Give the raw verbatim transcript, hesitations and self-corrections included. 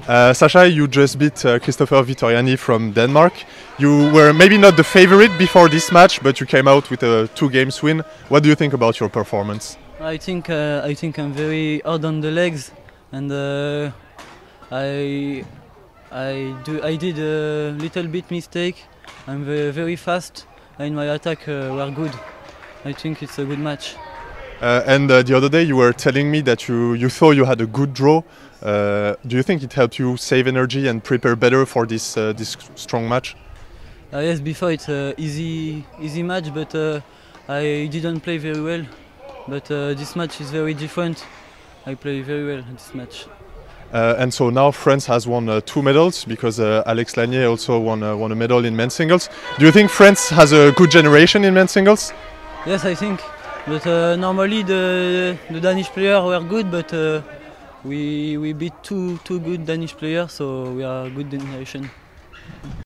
Uh, Sasha, you just beat uh, Christopher Vitoriani from Denmark. You were maybe not the favorite before this match, but you came out with a two-games win. What do you think about your performance? I think uh, I think I'm very hard on the legs, and uh, I I do I did a little bit mistake. I'm very, very fast, and my attack uh, were good. I think it's a good match. Uh, and uh, the other day you were telling me that you, you thought you had a good draw. Uh, do you think it helped you save energy and prepare better for this uh, this strong match? Uh, yes, before it's a easy easy match, but uh, I didn't play very well. But uh, this match is very different. I play very well in this match. Uh, and so now France has won uh, two medals because uh, Alex Lanier also won, uh, won a medal in men's singles. Do you think France has a good generation in men's singles? Yes, I think. But uh, normally the, the Danish players were good, but uh, we, we beat two, two good Danish players, so we are a good generation.